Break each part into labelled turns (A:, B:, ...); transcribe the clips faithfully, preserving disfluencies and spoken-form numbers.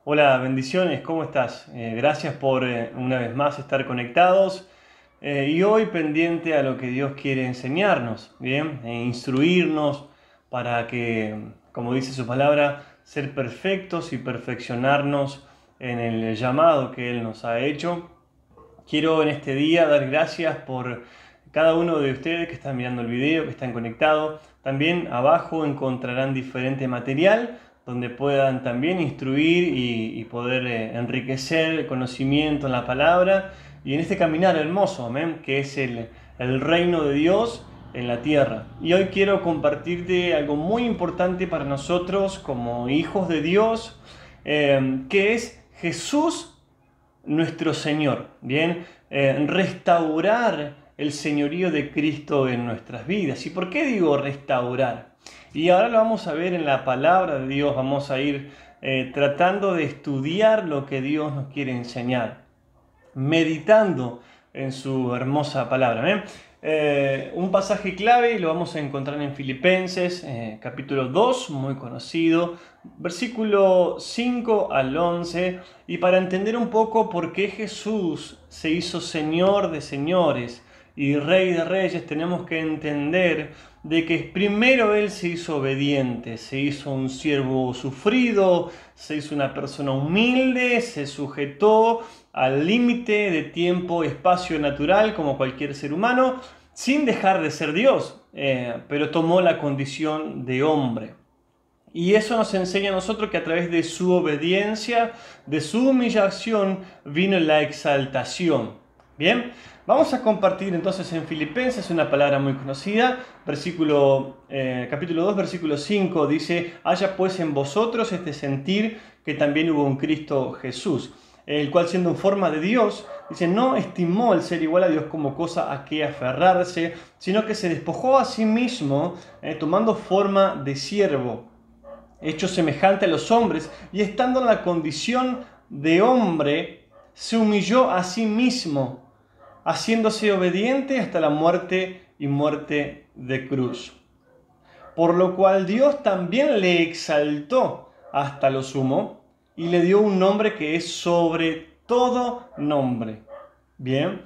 A: Hola, bendiciones, ¿cómo estás? Eh, gracias por eh, una vez más estar conectados eh, y hoy pendiente a lo que Dios quiere enseñarnos, ¿bien? E instruirnos para que, como dice su palabra, ser perfectos y perfeccionarnos en el llamado que Él nos ha hecho. Quiero en este día dar gracias por cada uno de ustedes que están mirando el video, que están conectados. También abajo encontrarán diferente material donde puedan también instruir y, y poder eh, enriquecer el conocimiento en la palabra y en este caminar hermoso, amén, que es el, el reino de Dios en la tierra. Y hoy quiero compartirte algo muy importante para nosotros como hijos de Dios, eh, que es Jesús nuestro Señor, ¿bien? Eh, restaurar el señorío de Cristo en nuestras vidas. ¿Y por qué digo restaurar? Y ahora lo vamos a ver en la palabra de Dios, vamos a ir eh, tratando de estudiar lo que Dios nos quiere enseñar, meditando en su hermosa palabra. ¿eh? Eh, un pasaje clave lo vamos a encontrar en Filipenses, eh, capítulo dos, muy conocido, versículo cinco al once, y para entender un poco por qué Jesús se hizo Señor de señores y Rey de reyes, tenemos que entender de que primero Él se hizo obediente, se hizo un siervo sufrido, se hizo una persona humilde, se sujetó al límite de tiempo, espacio natural como cualquier ser humano, sin dejar de ser Dios, eh, pero tomó la condición de hombre. Y eso nos enseña a nosotros que a través de su obediencia, de su humillación, vino la exaltación. Bien, vamos a compartir entonces en Filipenses una palabra muy conocida, versículo, eh, capítulo dos, versículo cinco, dice: haya pues en vosotros este sentir que también hubo un Cristo Jesús, el cual siendo en forma de Dios, dice, no estimó el ser igual a Dios como cosa a que aferrarse, sino que se despojó a sí mismo, eh, tomando forma de siervo, hecho semejante a los hombres, y estando en la condición de hombre, se humilló a sí mismo, haciéndose obediente hasta la muerte y muerte de cruz. Por lo cual Dios también le exaltó hasta lo sumo y le dio un nombre que es sobre todo nombre. Bien,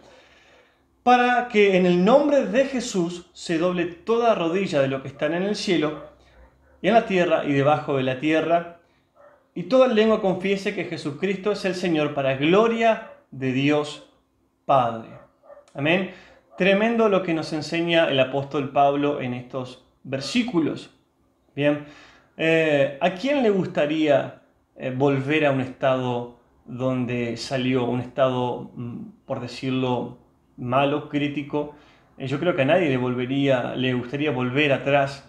A: para que en el nombre de Jesús se doble toda rodilla de lo que están en el cielo y en la tierra y debajo de la tierra, y toda lengua confiese que Jesucristo es el Señor, para gloria de Dios Padre. Amén. Tremendo lo que nos enseña el apóstol Pablo en estos versículos. Bien, eh, ¿a quién le gustaría eh, volver a un estado donde salió, un estado, mm, por decirlo, malo, crítico? Eh, yo creo que a nadie le volvería, le gustaría volver atrás,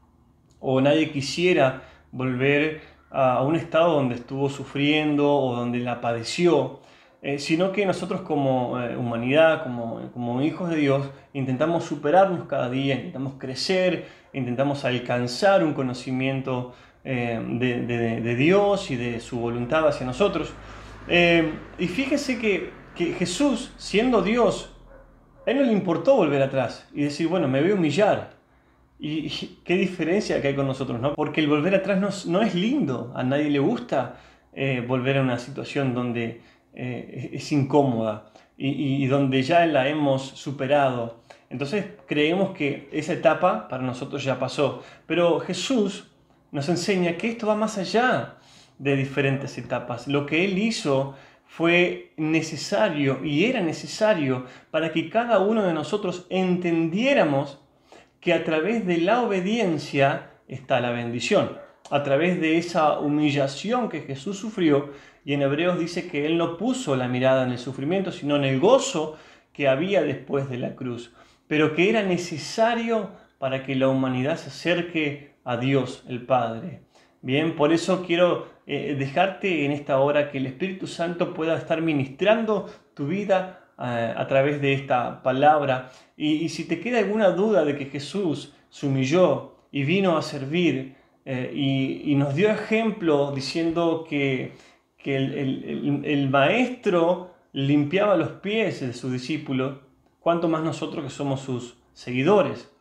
A: o nadie quisiera volver a, a un estado donde estuvo sufriendo o donde la padeció. Eh, sino que nosotros como eh, humanidad, como, como hijos de Dios, intentamos superarnos cada día, intentamos crecer, intentamos alcanzar un conocimiento eh, de, de- de Dios y de su voluntad hacia nosotros. Eh, y fíjese que, que Jesús, siendo Dios, a Él no le importó volver atrás y decir, bueno, me voy a humillar. Y, y qué diferencia que hay con nosotros, ¿no? Porque el volver atrás no, es- no es lindo, a nadie le gusta eh, volver a una situación donde eh, es, es incómoda y, y- y donde ya la hemos superado. Entonces creemos que esa etapa para nosotros ya pasó. Pero Jesús nos enseña que esto va más allá de diferentes etapas. Lo que Él hizo fue necesario y era necesario para que cada uno de nosotros entendiéramos que a través de la obediencia está la bendición, a través de esa humillación que Jesús sufrió, y en Hebreos dice que Él no puso la mirada en el sufrimiento, sino en el gozo que había después de la cruz, pero que era necesario para que la humanidad se acerque a Dios el Padre. Bien, por eso quiero eh, dejarte en esta hora que el Espíritu Santo pueda estar ministrando tu vida eh, a través de esta palabra. Y, y si te queda alguna duda de que Jesús se humilló y vino a servir eh, y, y nos dio ejemplo diciendo que, que el, el- el- el maestro limpiaba los pies de sus discípulos, cuánto más nosotros que somos sus seguidores.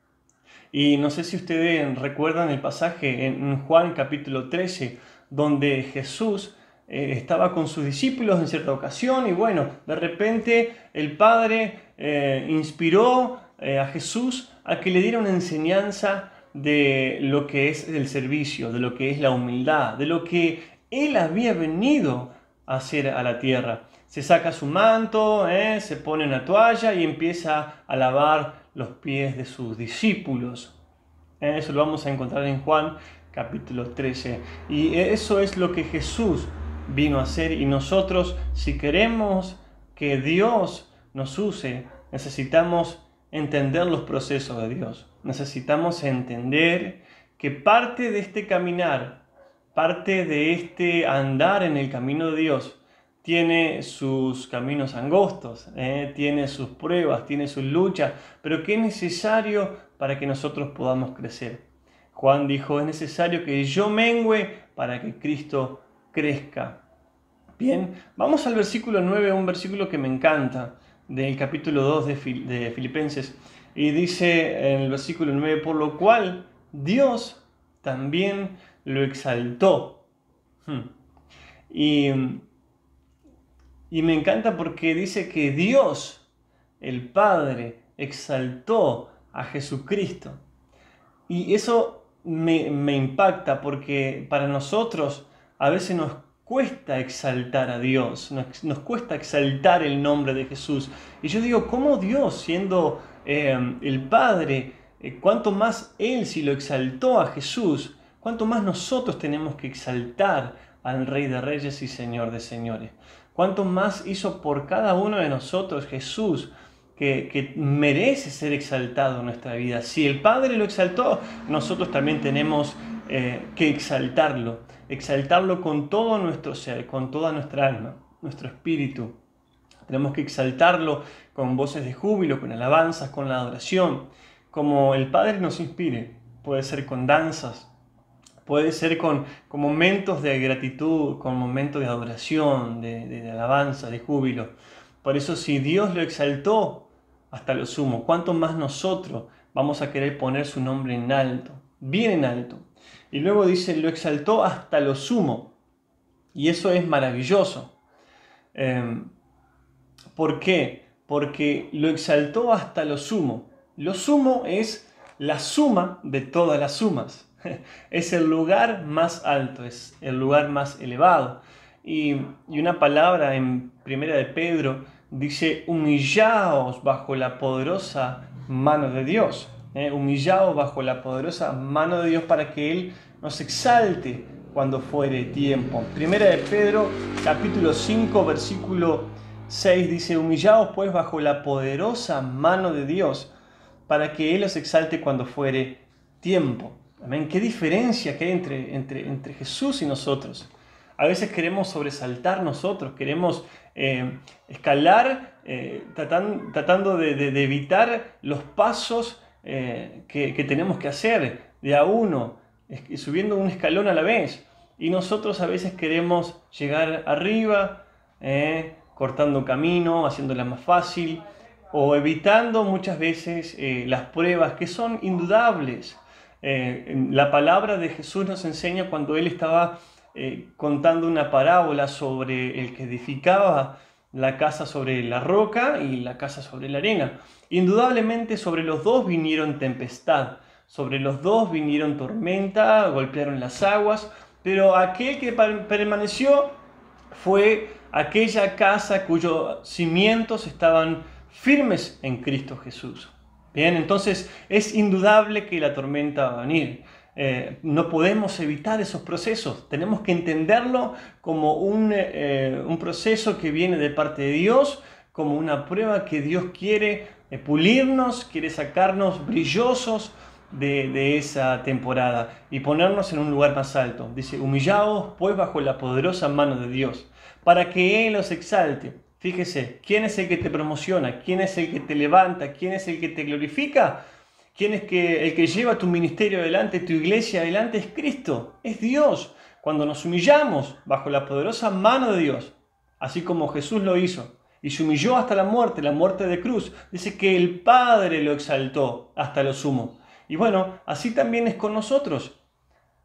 A: Y no sé si ustedes recuerdan el pasaje en Juan capítulo trece, donde Jesús eh, estaba con sus discípulos en cierta ocasión y bueno, de repente el Padre eh, inspiró eh, a Jesús a que le diera una enseñanza de lo que es el servicio, de lo que es la humildad, de lo que Él había venido a hacer a la tierra. Se saca su manto, eh, se pone una toalla y empieza a lavar los pies de sus discípulos. Eh, eso lo vamos a encontrar en Juan capítulo trece. Y eso es lo que Jesús vino a hacer, y nosotros, si queremos que Dios nos use, necesitamos entender los procesos de Dios. Necesitamos entender que parte de este caminar, parte de este andar en el camino de Dios, tiene sus caminos angostos, eh, tiene sus pruebas, tiene sus luchas, pero que es necesario para que nosotros podamos crecer. Juan dijo, es necesario que yo mengüe para que Cristo crezca. Bien, vamos al versículo nueve, un versículo que me encanta, del capítulo dos de, Fil- de Filipenses. Y dice en el versículo nueve, por lo cual Dios también lo exaltó. Hmm. Y, y me encanta porque dice que Dios, el Padre, exaltó a Jesucristo. Y eso me, me impacta porque para nosotros a veces nos cuesta exaltar a Dios, nos, nos cuesta exaltar el nombre de Jesús. Y yo digo, ¿cómo Dios, siendo eh, el Padre, eh, cuánto más Él si lo exaltó a Jesús, cuánto más nosotros tenemos que exaltar al Rey de Reyes y Señor de Señores? Cuánto más hizo por cada uno de nosotros Jesús, Que, que merece ser exaltado en nuestra vida. Si el Padre lo exaltó, nosotros también tenemos eh, que exaltarlo, exaltarlo con todo nuestro ser, con toda nuestra alma, nuestro espíritu. Tenemos que exaltarlo con voces de júbilo, con alabanzas, con la adoración, como el Padre nos inspire. Puede ser con danzas, puede ser con, con momentos de gratitud, con momentos de adoración, de, de, de alabanza, de júbilo. Por eso, si Dios lo exaltó hasta lo sumo, ¿cuánto más nosotros vamos a querer poner su nombre en alto? Bien en alto. Y luego dice, lo exaltó hasta lo sumo. Y eso es maravilloso. Eh, ¿Por qué? Porque lo exaltó hasta lo sumo. Lo sumo es la suma de todas las sumas. Es el lugar más alto, es el lugar más elevado. Y, y una palabra en Primera de Pedro dice, humillaos bajo la poderosa mano de Dios. ¿eh? Humillaos bajo la poderosa mano de Dios para que Él nos exalte cuando fuere tiempo. Primera de Pedro, capítulo cinco, versículo seis, dice, humillaos pues bajo la poderosa mano de Dios para que Él os exalte cuando fuere tiempo. Amén. ¿Qué diferencia que hay entre, entre, entre Jesús y nosotros? A veces queremos sobresaltar nosotros, queremos eh, escalar eh, tratan, tratando de, de, de evitar los pasos eh, que, que tenemos que hacer de a uno, es, subiendo un escalón a la vez. Y nosotros a veces queremos llegar arriba, eh, cortando camino, haciéndola más fácil, o evitando muchas veces eh, las pruebas que son indudables. Eh, la palabra de Jesús nos enseña cuando Él estaba Eh, contando una parábola sobre el que edificaba la casa sobre la roca y la casa sobre la arena. Indudablemente sobre los dos vinieron tempestad, sobre los dos vinieron tormenta, golpearon las aguas, pero aquel que permaneció fue aquella casa cuyos cimientos estaban firmes en Cristo Jesús. Bien, entonces es indudable que la tormenta va a venir. Eh, no podemos evitar esos procesos, tenemos que entenderlo como un, eh, un proceso que viene de parte de Dios, como una prueba que Dios quiere eh, pulirnos, quiere sacarnos brillosos de, de esa temporada y ponernos en un lugar más alto. Dice, humillaos pues bajo la poderosa mano de Dios, para que Él os exalte. Fíjese, ¿quién es el que te promociona? ¿Quién es el que te levanta? ¿Quién es el que te glorifica? ¿Quién es que, el que lleva tu ministerio adelante, tu iglesia adelante? Es Cristo, es Dios. Cuando nos humillamos bajo la poderosa mano de Dios, así como Jesús lo hizo, y se humilló hasta la muerte, la muerte de cruz, dice que el Padre lo exaltó hasta lo sumo. Y bueno, así también es con nosotros.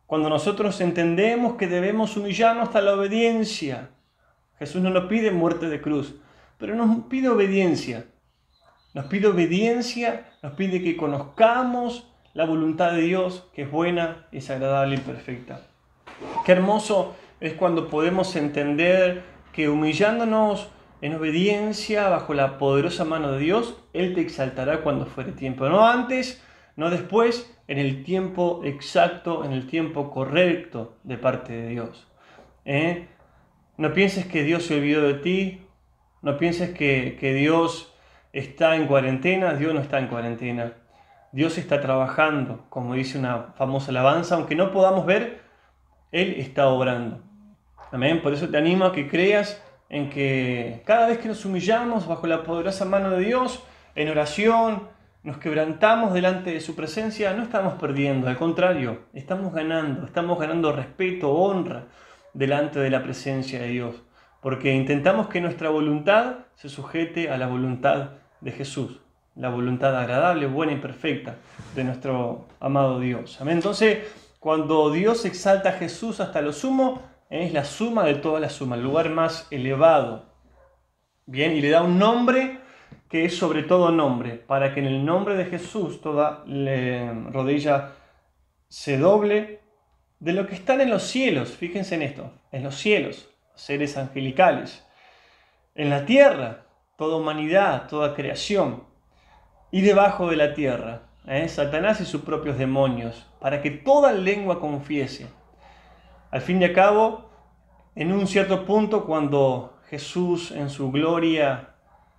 A: Cuando nosotros entendemos que debemos humillarnos hasta la obediencia. Jesús no nos pide muerte de cruz, pero nos pide obediencia. Nos pide obediencia, nos pide que conozcamos la voluntad de Dios, que es buena, es agradable y perfecta. Qué hermoso es cuando podemos entender que humillándonos en obediencia bajo la poderosa mano de Dios, Él te exaltará cuando fuere tiempo. No antes, no después, en el tiempo exacto, en el tiempo correcto de parte de Dios. ¿Eh? No pienses que Dios se olvidó de ti, no pienses que, que Dios está en cuarentena. Dios no está en cuarentena. Dios está trabajando, como dice una famosa alabanza, aunque no podamos ver, Él está obrando. Amén. Por eso te animo a que creas en que cada vez que nos humillamos bajo la poderosa mano de Dios, en oración, nos quebrantamos delante de su presencia, no estamos perdiendo, al contrario, estamos ganando, estamos ganando respeto, honra delante de la presencia de Dios, porque intentamos que nuestra voluntad se sujete a la voluntad de Jesús, la voluntad agradable, buena y perfecta de nuestro amado Dios. Amén. Entonces, cuando Dios exalta a Jesús hasta lo sumo, es la suma de toda la suma, el lugar más elevado. Bien, y le da un nombre que es sobre todo nombre, para que en el nombre de Jesús toda rodilla se doble de lo que están en los cielos. Fíjense en esto, en los cielos, seres angelicales, en la tierra, toda humanidad, toda creación, y debajo de la tierra, ¿eh? Satanás y sus propios demonios, para que toda lengua confiese. Al fin y al cabo, en un cierto punto, cuando Jesús en su gloria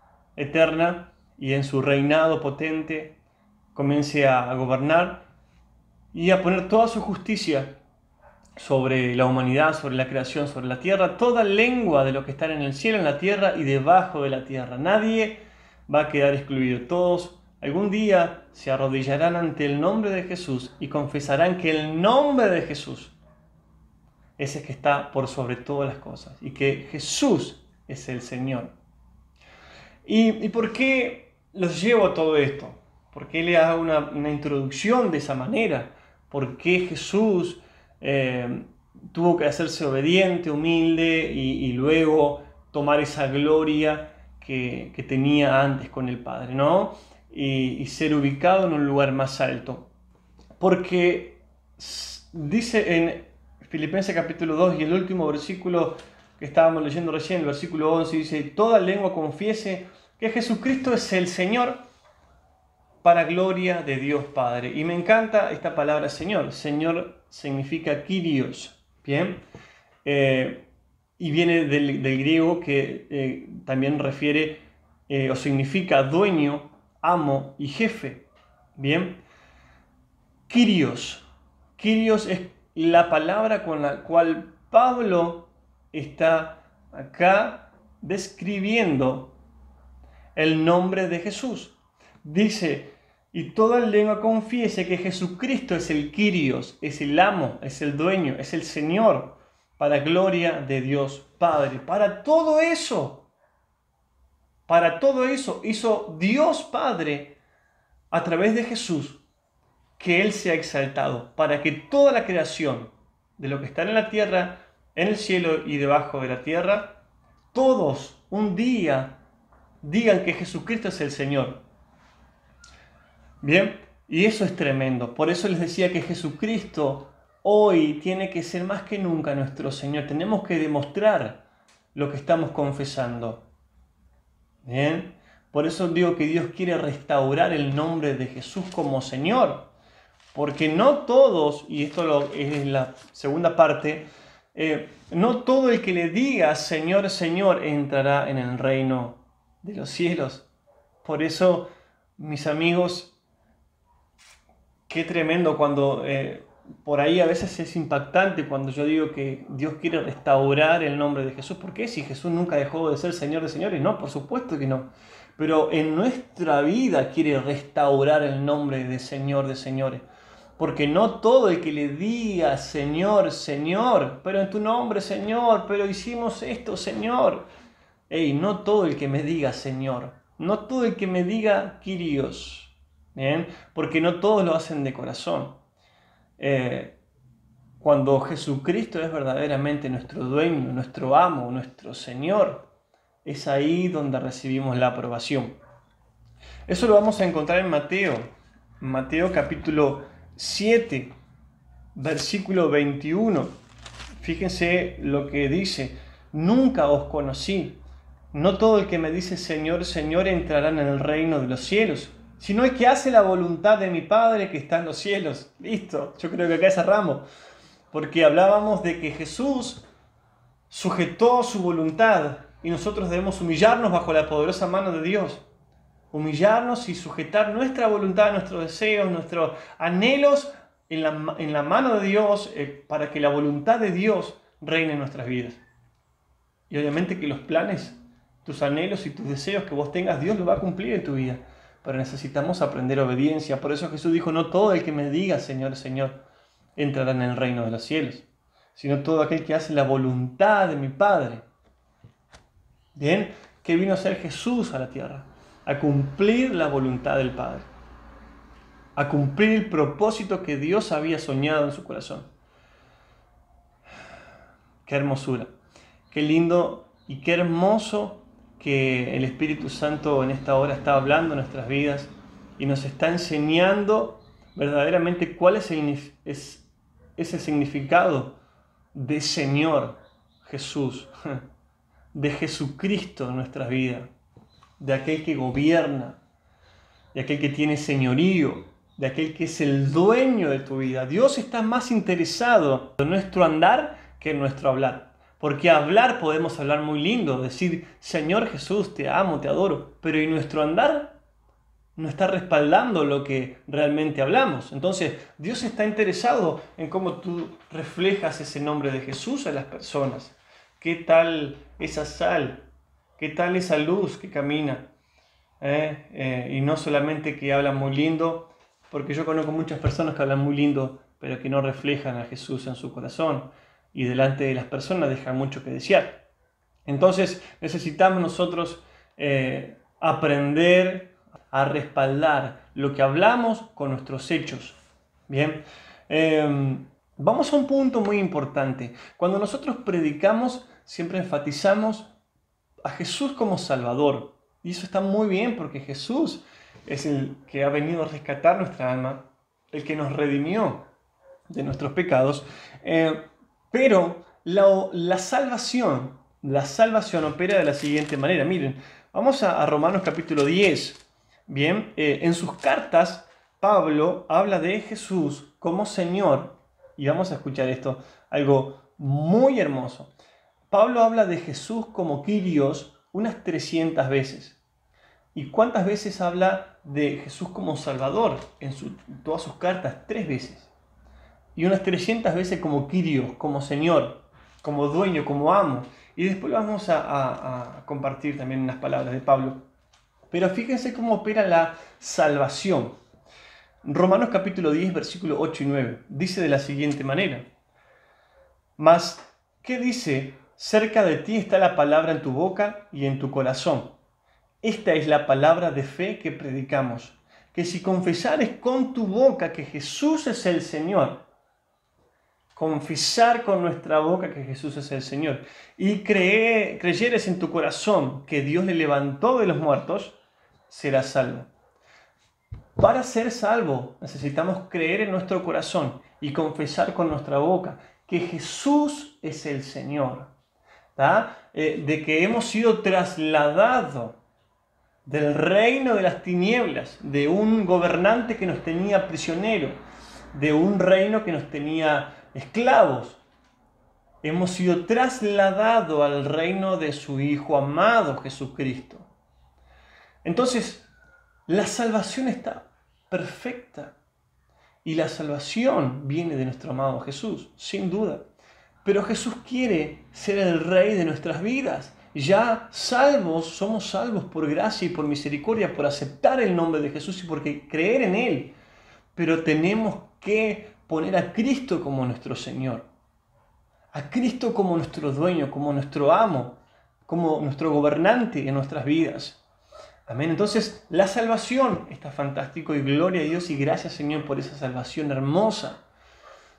A: eterna y en su reinado potente comience a gobernar y a poner toda su justicia sobre la humanidad, sobre la creación, sobre la tierra, toda lengua de lo que están en el cielo, en la tierra y debajo de la tierra. Nadie va a quedar excluido. Todos algún día se arrodillarán ante el nombre de Jesús y confesarán que el nombre de Jesús es el que está por sobre todas las cosas y que Jesús es el Señor. ¿Y, y por qué los llevo a todo esto? ¿Por qué le hago una, una introducción de esa manera? ¿Por qué Jesús eh, tuvo que hacerse obediente, humilde y, y luego tomar esa gloria que, que tenía antes con el Padre, ¿no? Y, y ser ubicado en un lugar más alto? Porque dice en Filipenses capítulo dos y el último versículo que estábamos leyendo recién, el versículo once, dice: toda lengua confiese que Jesucristo es el Señor, para gloria de Dios Padre. Y me encanta esta palabra Señor. Señor significa Kyrios, ¿bien? Eh, y viene del, del griego que eh, también refiere eh, o significa dueño, amo y jefe, ¿bien? Kyrios. Kyrios es la palabra con la cual Pablo está acá describiendo el nombre de Jesús. Dice: y toda lengua confiese que Jesucristo es el Kyrios, es el amo, es el dueño, es el Señor, para gloria de Dios Padre. Para todo eso, para todo eso hizo Dios Padre a través de Jesús que Él sea exaltado, para que toda la creación de lo que está en la tierra, en el cielo y debajo de la tierra, todos un día digan que Jesucristo es el Señor. Bien, y eso es tremendo. Por eso les decía que Jesucristo hoy tiene que ser más que nunca nuestro Señor. Tenemos que demostrar lo que estamos confesando. Bien, por eso digo que Dios quiere restaurar el nombre de Jesús como Señor. Porque no todos, y esto lo, es la segunda parte, eh, no todo el que le diga Señor, Señor entrará en el reino de los cielos. Por eso, mis amigos, qué tremendo cuando eh, por ahí a veces es impactante cuando yo digo que Dios quiere restaurar el nombre de Jesús. ¿Por qué? Si Jesús nunca dejó de ser Señor de señores. No, por supuesto que no. Pero en nuestra vida quiere restaurar el nombre de Señor de señores. Porque no todo el que le diga Señor, Señor, pero en tu nombre, Señor, pero hicimos esto, Señor. Ey, no todo el que me diga Señor, no todo el que me diga Kyrios, ¿bien? Porque no todos lo hacen de corazón. Eh, Cuando Jesucristo es verdaderamente nuestro dueño, nuestro amo, nuestro Señor, es ahí donde recibimos la aprobación. Eso lo vamos a encontrar en Mateo, Mateo capítulo siete, versículo veintiuno. Fíjense lo que dice: nunca os conocí. No todo el que me dice Señor, Señor entrará en el reino de los cielos, sino el que hace la voluntad de mi Padre que está en los cielos. Listo, yo creo que acá cerramos, porque hablábamos de que Jesús sujetó su voluntad y nosotros debemos humillarnos bajo la poderosa mano de Dios. Humillarnos y sujetar nuestra voluntad, nuestros deseos, nuestros anhelos en la, en la mano de Dios, eh, para que la voluntad de Dios reine en nuestras vidas. Y obviamente que los planes, tus anhelos y tus deseos que vos tengas, Dios los va a cumplir en tu vida. Pero necesitamos aprender obediencia. Por eso Jesús dijo: no todo el que me diga Señor, Señor entrará en el reino de los cielos, sino todo aquel que hace la voluntad de mi Padre. Bien, ¿qué vino a hacer Jesús a la tierra? A cumplir la voluntad del Padre, a cumplir el propósito que Dios había soñado en su corazón. Qué hermosura, qué lindo y qué hermoso que el Espíritu Santo en esta hora está hablando en nuestras vidas y nos está enseñando verdaderamente cuál es el, es, es el significado de Señor Jesús, de Jesucristo en nuestras vidas, de aquel que gobierna, de aquel que tiene señorío, de aquel que es el dueño de tu vida. Dios está más interesado en nuestro andar que en nuestro hablar. Porque hablar podemos hablar muy lindo, decir Señor Jesús, te amo, te adoro, pero ¿y nuestro andar? No está respaldando lo que realmente hablamos. Entonces Dios está interesado en cómo tú reflejas ese nombre de Jesús a las personas. ¿Qué tal esa sal? ¿Qué tal esa luz que camina? ¿Eh? Eh, y no solamente que hablan muy lindo, porque yo conozco muchas personas que hablan muy lindo, pero que no reflejan a Jesús en su corazón. Y delante de las personas dejan mucho que desear. Entonces necesitamos nosotros eh, aprender a respaldar lo que hablamos con nuestros hechos. Bien, eh, vamos a un punto muy importante. Cuando nosotros predicamos, siempre enfatizamos a Jesús como Salvador. Y eso está muy bien, porque Jesús es el que ha venido a rescatar nuestra alma, el que nos redimió de nuestros pecados. Eh, Pero la, la salvación, la salvación opera de la siguiente manera. Miren, vamos a, a Romanos capítulo diez. Bien, eh, en sus cartas, Pablo habla de Jesús como Señor. Y vamos a escuchar esto, algo muy hermoso. Pablo habla de Jesús como Kyrios unas trescientas veces. ¿Y cuántas veces habla de Jesús como Salvador? En, su, en todas sus cartas, tres veces. Y unas trescientas veces como Kyrios, como Señor, como dueño, como amo. Y después vamos a, a, a compartir también unas palabras de Pablo. Pero fíjense cómo opera la salvación. Romanos capítulo diez, versículo ocho y nueve. Dice de la siguiente manera: Mas, ¿qué dice? Cerca de ti está la palabra en tu boca y en tu corazón. Esta es la palabra de fe que predicamos. Que si confesares con tu boca que Jesús es el Señor, confesar con nuestra boca que Jesús es el Señor, y cree, creyeres en tu corazón que Dios le levantó de los muertos, serás salvo. Para ser salvo necesitamos creer en nuestro corazón y confesar con nuestra boca que Jesús es el Señor, eh, de que hemos sido trasladados del reino de las tinieblas, de un gobernante que nos tenía prisioneros, de un reino que nos tenía esclavos. Hemos sido trasladados al reino de su Hijo amado Jesucristo. Entonces, la salvación está perfecta. Y la salvación viene de nuestro amado Jesús, sin duda. Pero Jesús quiere ser el Rey de nuestras vidas. Ya salvos, somos salvos por gracia y por misericordia, por aceptar el nombre de Jesús y por creer en Él. Pero tenemos que poner a Cristo como nuestro Señor, a Cristo como nuestro dueño, como nuestro amo, como nuestro gobernante en nuestras vidas. Amén. Entonces, la salvación está fantástico y gloria a Dios y gracias, Señor, por esa salvación hermosa.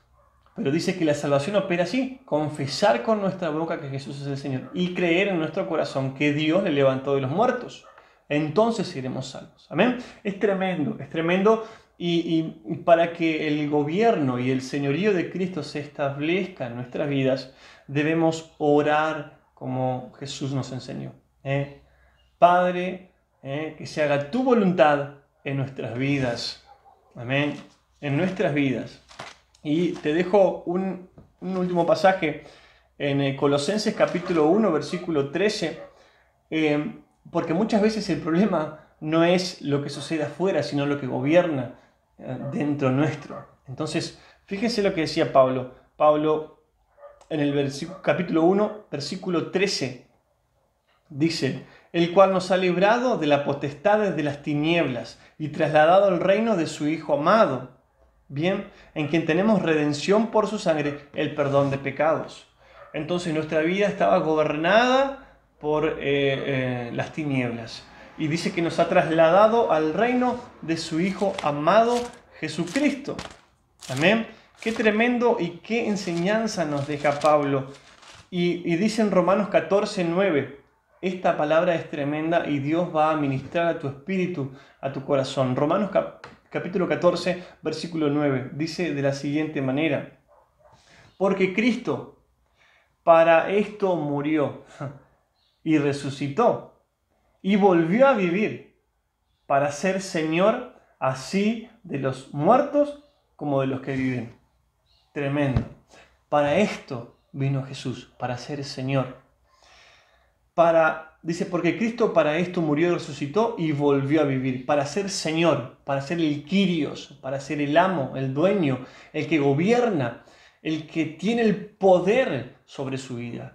A: Pero dice que la salvación opera así: confesar con nuestra boca que Jesús es el Señor y creer en nuestro corazón que Dios le levantó de los muertos. Entonces seremos salvos. Amén. Es tremendo, es tremendo. Y, y para que el gobierno y el señorío de Cristo se establezca en nuestras vidas, debemos orar como Jesús nos enseñó. ¿eh? Padre, ¿eh? que se haga tu voluntad en nuestras vidas. Amén. En nuestras vidas. Y te dejo un, un último pasaje en Colosenses capítulo uno, versículo trece, eh, porque muchas veces el problema no es lo que sucede afuera, sino lo que gobierna eh, dentro nuestro. Entonces, fíjense lo que decía Pablo. Pablo en el capítulo uno, versículo trece, dice: el cual nos ha librado de la potestad de las tinieblas y trasladado al reino de su Hijo amado. Bien, en quien tenemos redención por su sangre, el perdón de pecados. Entonces nuestra vida estaba gobernada por eh, eh, las tinieblas. Y dice que nos ha trasladado al reino de su Hijo amado, Jesucristo. Amén. Qué tremendo y qué enseñanza nos deja Pablo. Y, y dice en Romanos catorce, nueve, esta palabra es tremenda y Dios va a ministrar a tu espíritu, a tu corazón. Romanos capítulo catorce, versículo nueve, dice de la siguiente manera: porque Cristo para esto murió y resucitó y volvió a vivir para ser Señor así de los muertos como de los que viven. Tremendo. Para esto vino Jesús, para ser Señor. Para, dice, porque Cristo para esto murió y resucitó y volvió a vivir, para ser Señor, para ser el Kyrios, para ser el amo, el dueño, el que gobierna, el que tiene el poder sobre su vida.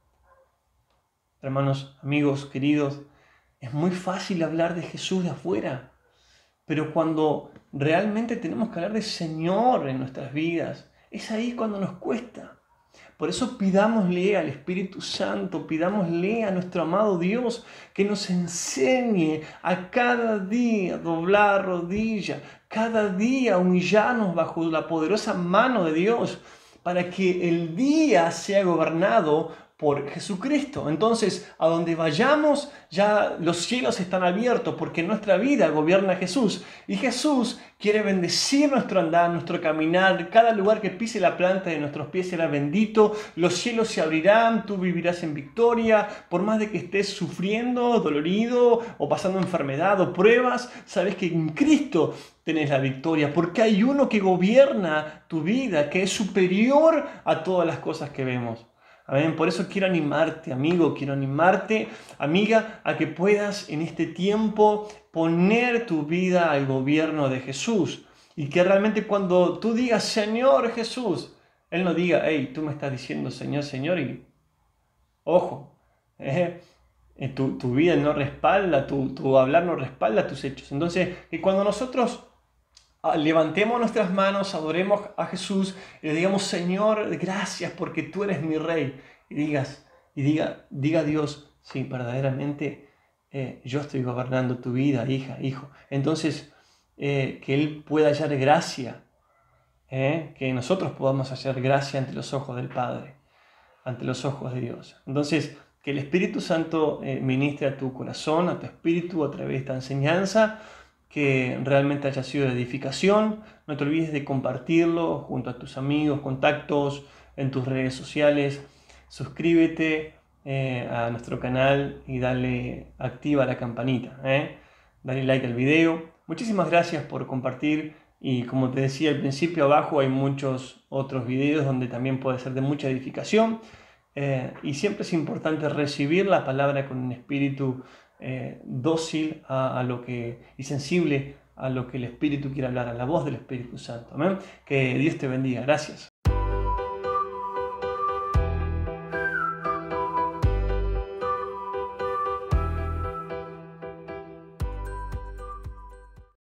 A: Hermanos, amigos, queridos, es muy fácil hablar de Jesús de afuera, pero cuando realmente tenemos que hablar de Señor en nuestras vidas, es ahí cuando nos cuesta. Por eso pidámosle al Espíritu Santo, pidámosle a nuestro amado Dios que nos enseñe a cada día doblar rodilla, cada día humillarnos bajo la poderosa mano de Dios, para que el día sea gobernado por Jesucristo. Entonces, a donde vayamos, ya los cielos están abiertos, porque en nuestra vida gobierna Jesús. Y Jesús quiere bendecir nuestro andar, nuestro caminar. Cada lugar que pise la planta de nuestros pies será bendito. Los cielos se abrirán, tú vivirás en victoria. Por más de que estés sufriendo, dolorido, o pasando enfermedad o pruebas, sabes que en Cristo tenés la victoria, porque hay uno que gobierna tu vida, que es superior a todas las cosas que vemos. Amén. Por eso quiero animarte, amigo, quiero animarte, amiga, a que puedas en este tiempo poner tu vida al gobierno de Jesús. Y que realmente cuando tú digas, Señor Jesús, Él no diga, hey, tú me estás diciendo Señor, Señor, y ojo, eh, tu, tu vida no respalda, tu, tu hablar no respalda tus hechos. Entonces, que cuando nosotros levantemos nuestras manos, adoremos a Jesús y le digamos, Señor, gracias porque tú eres mi Rey. Y digas, y diga, diga a Dios, sí, verdaderamente eh, yo estoy gobernando tu vida, hija, hijo. Entonces, eh, que Él pueda hallar gracia, eh, que nosotros podamos hallar gracia ante los ojos del Padre, ante los ojos de Dios. Entonces, que el Espíritu Santo eh, ministre a tu corazón, a tu espíritu, a través de esta enseñanza, que realmente haya sido de edificación. No te olvides de compartirlo junto a tus amigos, contactos, en tus redes sociales. Suscríbete eh, a nuestro canal y dale activa la campanita. ¿eh? Dale like al video. Muchísimas gracias por compartir. Y como te decía al principio, abajo hay muchos otros videos donde también puede ser de mucha edificación. Eh, y siempre es importante recibir la palabra con un espíritu Eh, dócil a, a lo que, y sensible a lo que el Espíritu quiere hablar, a la voz del Espíritu Santo. ¿Amén? Que Dios te bendiga. Gracias.